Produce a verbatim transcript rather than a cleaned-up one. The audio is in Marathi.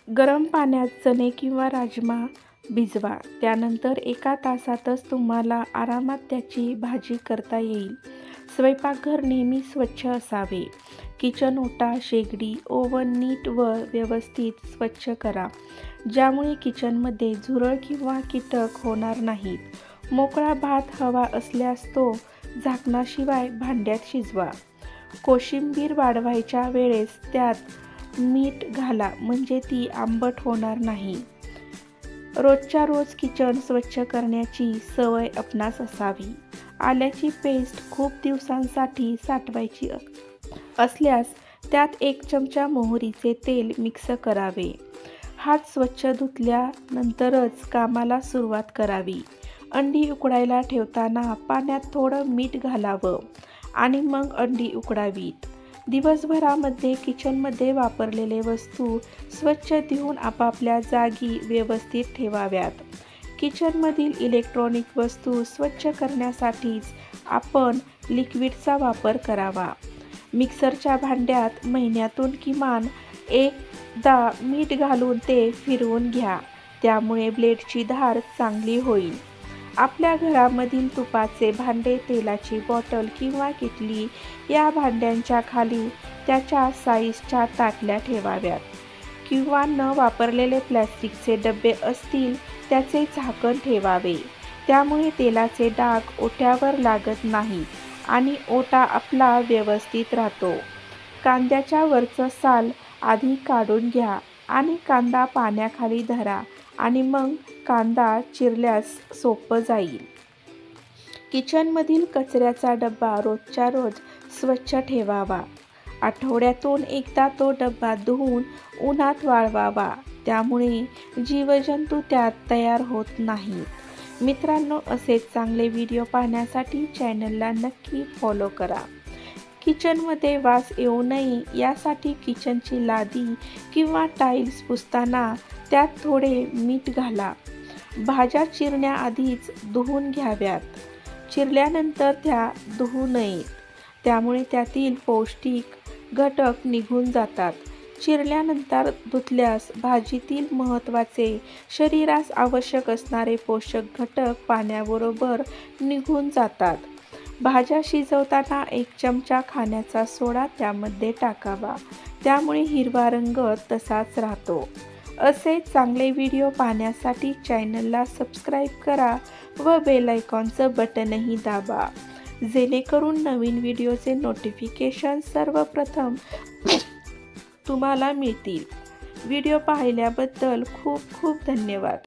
गरम पाण्यात चणे किंवा राजमा भिजवा. त्यानंतर एका तासातच तुम्हाला आरामात त्याची भाजी करता येईल. स्वयंपाकघर नेहमी स्वच्छ असावे. किचन ओटा, शेगडी, ओव्हन नीट व व्यवस्थित स्वच्छ करा, ज्यामुळे किचनमध्ये झुरळ किंवा कीटक होणार नाहीत. मोकळा भात हवा असल्यास तो झाकणाशिवाय भांड्यात शिजवा. कोशिंबीर वाढवायच्या वेळेस त्यात मीठ घाला, म्हणजे ती आंबट होणार नाही. रोजच्या रोज किचन स्वच्छ करण्याची सवय आपणास असावी. आल्याची पेस्ट खूप दिवसांसाठी साठवायची असल्यास त्यात एक चमचा मोहरीचे तेल मिक्स करावे. हात स्वच्छ धुतल्यानंतरच कामाला सुरुवात करावी. अंडी उकडायला ठेवताना पाण्यात थोडं मीठ घालावं आणि मग अंडी उकडावीत. दिवसभरामध्ये किचनमध्ये वापरलेले वस्तू स्वच्छ धुवून आपापल्या जागी व्यवस्थित ठेवाव्यात. किचनमधील इलेक्ट्रॉनिक वस्तू स्वच्छ करण्यासाठीच आपण लिक्विडचा वापर करावा. मिक्सरच्या भांड्यात महिन्यातून किमान एकदा मीठ घालून ते फिरवून घ्या, त्यामुळे ब्लेडची धार चांगली होईल. आपल्या घरामधील तुपाचे भांडे, तेलाची बॉटल किंवा किटली या भांड्यांच्या खाली त्याच्या साईजच्या ताटल्या ठेवाव्यात, किंवा न वापरलेले प्लॅस्टिकचे डबे असतील त्याचे झाकण ठेवावे. त्यामुळे तेलाचे डाग ओट्यावर लागत नाही आणि ओटा आपला व्यवस्थित राहतो. कांद्याच्या वरचं साल आधी काढून घ्या आणि कांदा पाण्याखाली धरा आणि मग कांदा चिरल्यास सोपं जाईल. किचनमधील कचऱ्याचा डबा रोजच्या रोज स्वच्छ ठेवावा. आठवड्यातून एकदा तो डबा धुवून उन्हात वाळवावा, त्यामुळे जीवजंतू त्यात तयार होत नाहीत. मित्रांनो, असेच चांगले व्हिडिओ पाहण्यासाठी चॅनलला नक्की फॉलो करा. किचनमध्ये वास येऊ नये यासाठी किचनची लादी किंवा टाईल्स पुसताना त्यात थोडे मीठ घाला. भाज्या चिरण्याआधीच धुवून घ्याव्यात. चिरल्यानंतर त्या धुवू नयेत, त्यामुळे त्यातील पौष्टिक घटक निघून जातात. चिरल्यानंतर धुतल्यास भाजीतील महत्त्वाचे, शरीरास आवश्यक असणारे पोषक घटक पाण्याबरोबर निघून जातात. भाज्या शिजवताना एक चमचा खाण्याचा सोडा त्यामध्ये टाकावा, त्यामुळे हिरवा रंग तसाच राहतो. असे चांगले व्हिडिओ पाहण्यासाठी चॅनलला सबस्क्राईब करा व बेल आयकॉनचं बटनही दाबा, जेणेकरून नवीन व्हिडिओचे नोटिफिकेशन सर्वप्रथम तुम्हाला मिळतील. व्हिडिओ पाहिल्याबद्दल खूप खूप धन्यवाद.